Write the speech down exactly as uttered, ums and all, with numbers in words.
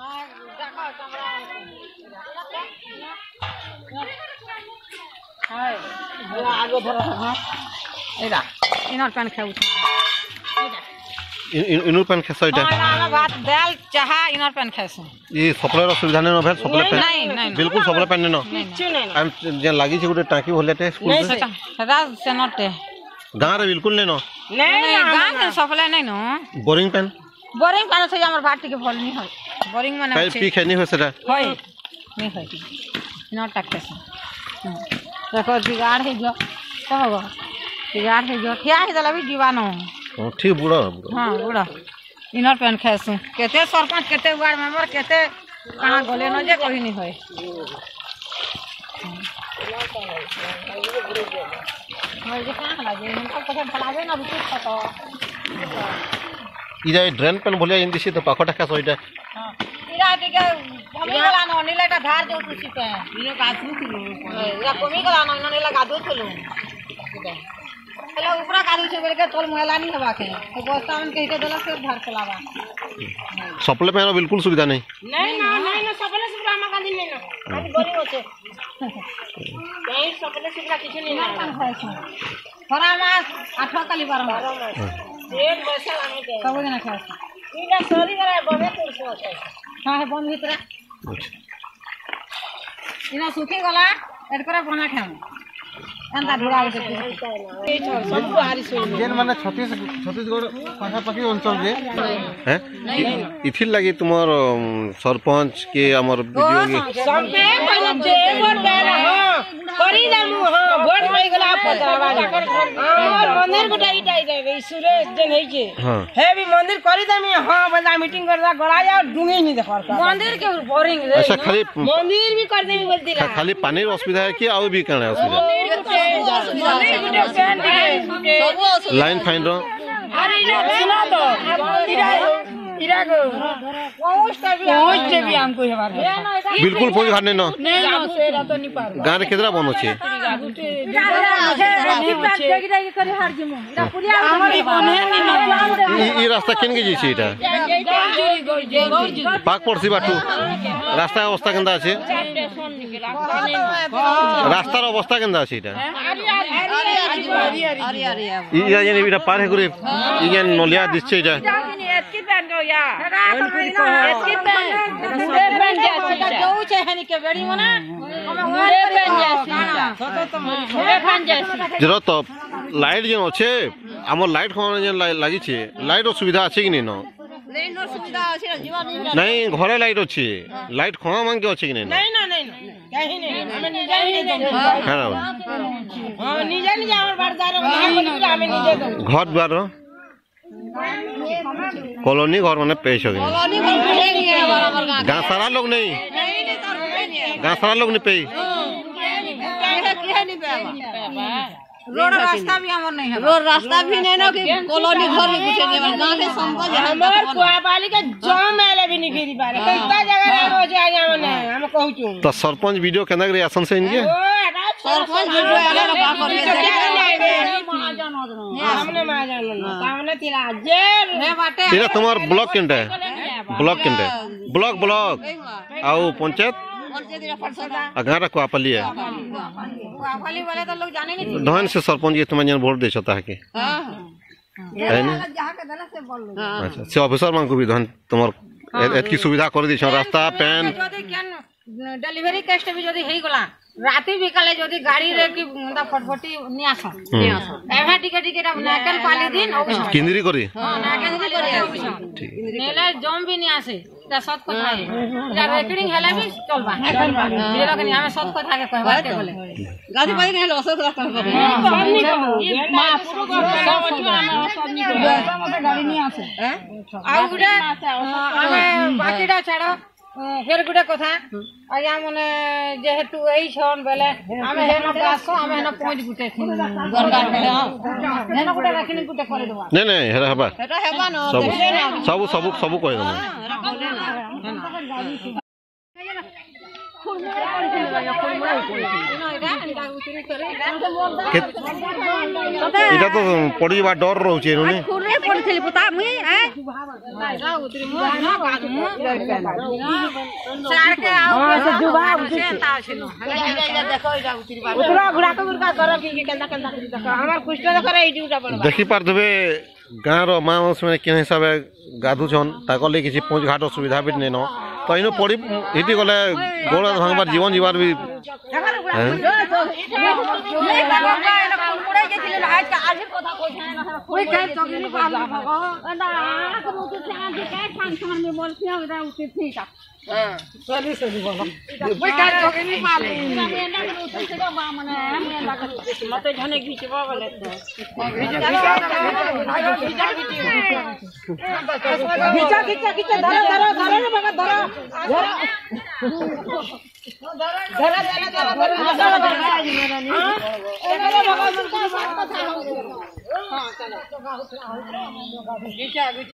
आगे धर एदा इनर पान खाऊ इनर पान खसो इटा हां भात दाल चाहा इनर पान खासु ये सप्लाई सुविधा नै न भेल सप्लाई पान नहीं नहीं बिल्कुल सप्लाई पान नै न किछु नै हम जे लागी छै गुटे टाकी होलेटे स्कूल नहीं राज से नटे गां रे बिल्कुल नै न नहीं गां के सप्लाई नहीं न बोरिंग पान बोरिंग पान छै हमर भाटी के फल नहीं होय बोरिंग माने छै पी खैनी होय सेटा होय नहीं होय इनर टाके से देखो बिगाड़ है जो कहबो बिगाड़ है जो क्या है दला भी दीवानो हां ठीक बुढ़ा हां बुढ़ा इनर पेन खासु केते सरपंच केते वार्ड मेंबर केते कहां गले न जे कहि नहीं होय मैं जे कहां लागे हमको पता भलावे ना कुछ पता इजा ड्रेन पेन बोलिया इंदी से तो पाखटा का सोइटा हां इरा के कमी गला न नीलाटा धार जो तुसी पे इनो गाथु थिलो या कमी गला न इनो नीला गाथु थिलो हेलो ऊपरा कादू छै बेर के तोल महिला नहीं हेबा के तो बस्ता में कहि के देला से धार चलावा सप्लाई पान बिल्कुल सुविधा नहीं नहीं ना नहीं ना सप्लाई सुविधा हम का दिन नहीं ना अभी बोली होते नहीं सप्लाई सुविधा किछ नहीं ना खरा मास आठ काली बारह एक पैसा लाने के सब दिन खास इना सरी वाला बने कुछ होते हां है बंद भीतर इना सुखी गला एडकरा बना खाम एंदा ढुड़ा के सब हारी सोई जेन माने छत्तीस छत्तीसगढ़ पाखापाखी अंचल जे हैं इथिल लागि तुमर सरपंच के हमर वीडियो के सबके पहले जे वोट देला हां करी दामु हां वोट पई गला पतावा और मंदिर गुटा इटाई देबे सुरेश जे नहीं के हे भी मंदिर करी दामी हां बंदा मीटिंग करदा गलाया डुंगी नहीं देखर मंदिर के बोरिंग रे अच्छा खाली मंदिर भी कर देबी बोल दिला खाली पानी असुविधा है कि और भी कने असुविधा लाइन फाइन रो अरे सुना तो इरा को पहुंच तभी पहुंच जे भी हमको हेबार बिल्कुल पहुंच घाट न नहीं ना सेरा तो नहीं पार गां रे केदरा बन छै ई रास्ता केन के जे छै इटा पाक पड़सी बाटू रास्ता अवस्था केंदा छै रास्तार अवस्था केंदा छै इटा ई या जे इटा पार हे करे ई जे नलिया दिस छै इटा एतकी पेन गो या एतकी पेन मुंडे पेन जा जो छै हनी के बेड़ी मना मुंडे पेन जा मुंडे पेन जा जरो तो लाइट जे छै हमर लाइट कोन जे लागि छै लाइट सुविधा छै कि नै न नहीं नो सुविधा अछि जीवन नहीं घरे लाइट अछि लाइट खवा मांग के अछि कि नै नहीं ना नहीं कहीं नहीं हमें निजे नहीं हां हां निजे निजे हमर बारदार हमें निजे दो घर द्वार कॉलोनी घर माने पेश हो गए कॉलोनी घर नहीं है हमर गांव गांव सारा लोग नहीं गांव सारा लोग नहीं पे रोड रास्ता भी हमर नहीं है रोड रास्ता भी नहीं ना कि कॉलोनी घर में कुछ नहीं गांव के संपत्ति हमर कुआपाली के जम मेले भी नहीं गिरी बारे कितना जगह रे रोज आ जावन हम कहू छु तो सरपंच वीडियो केना रे आसन से इनके सरपंच वीडियो आले ना का कर हमने महाजन सामने तिला जे रे बाटे तेरा तुम्हार ब्लॉक केंडे ब्लॉक केंडे ब्लॉक ब्लॉक आउ पंचायत अगारा को आपली है आपली वाले तो लोग जाने नहीं धन से सरपंच ये तुम्हें वोट दे सकता है कि हां है ना जहां के दला से बोल लो अच्छा से ऑफिसर मान को भी धन तुम्हार एत की सुविधा कर दी छ रास्ता पेन जदी केन डिलीवरी टेस्ट भी जदी हेई गला राती बिकाले जदी गाड़ी रे की मुंडा फटफटी नियास नियास एहा टिके टिके नाकल पाली दिन किंदरी करी हां नाकल करी ठीक नेले जम भी नियासे ता सत कथा है या रेकर्डिंग हेला भी चलबा ये लोग हमें सत कथा के कहबा के बोले गाड़ी पाई नहीं लसत रास्ता पर सब नहीं कहू मां पुरो को सब नहीं कहू गाड़ी नहीं आसे आ गुडा हमें बाकीडा छाड़ो फेर गुडा कथा आया मने जेहेतु एई छन बेले हमें हेनो बासो हमें हेनो पांच गुटे गरगार बेले हेनो गुटे रखिनी गुटे करे दवा नहीं नहीं हेरा हबा हेटा हेबा न सब सब सब सब कह दो এটা তো পড়িবা ডর রହୁଛି এনুনি খুরে পড়িছিলি পুতা মুই হ্যাঁ সারকে আউ যুবা সেটা ছিল উতরা গুড়াকে গুড়কা কর কি কেন্দা কেন্দা দেখো আমার কুষ্ট করে এইটি উটা পড়বা দেখি পারথবে ଗାଁର ମା ମାନେ କେନ୍ ହିସାବେ ଗାଧୁଛନ୍ ତାକର୍ ଲାଗି କିଛି ପହଞ୍ଚ ଘାଟ ସୁବିଧା ବି ନେନ ତ ଇନୁ ପଡ଼ି ଏଠି ଗଲେ ଗୋଡ଼ ଭାଙ୍ଗବାର ଜୀବନ ଯିବାର ବି মতে ঝনে ঘিচব বলে গিচা গিচা গিচা ধরো ধরো ধরো রে বাবা ধরো ধরো ধরো ধরো ধরো ধরো হ্যাঁ চলো